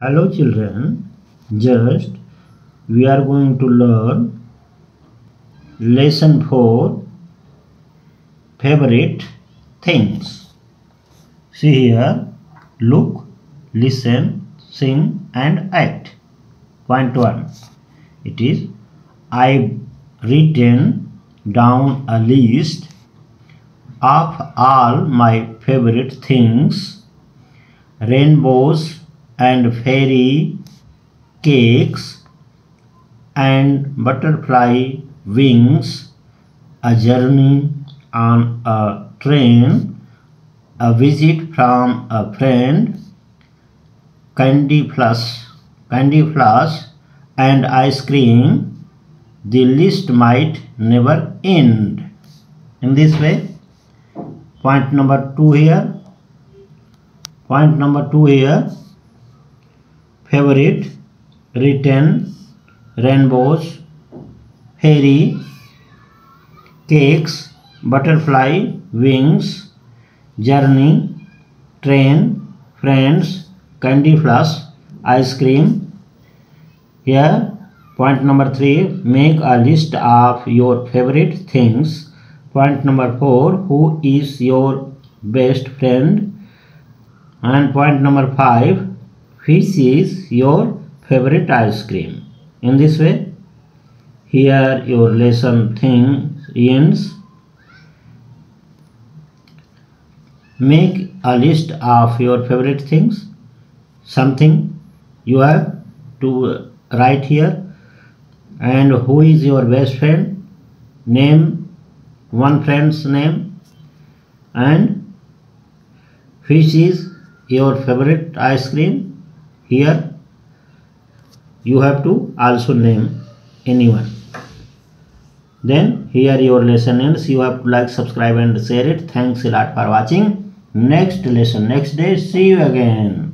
Hello children, just we are going to learn lesson 4 favorite things. See here, look, listen, sing and act. Point 1. It is I've written down a list of all my favorite things: rainbows and fairy cakes and butterfly wings, a journey on a train, a visit from a friend, candy floss and ice cream. The list might never end. In this way, point number 2 here. Point number 2 here. Favorite, written, rainbows, fairy, cakes, butterfly, wings, journey, train, friends, candy floss, ice cream. Here, point number 3, make a list of your favorite things. Point number 4, who is your best friend? And point number 5, which is your favorite ice cream? In this way, here your lesson thing ends. Make a list of your favorite things. Something you have to write here. And who is your best friend? Name one friend's name. And which is your favorite ice cream? Here you have to also name anyone. Then here your lesson ends. You have to like, subscribe and share it. Thanks a lot for watching. Next lesson next day. See you again.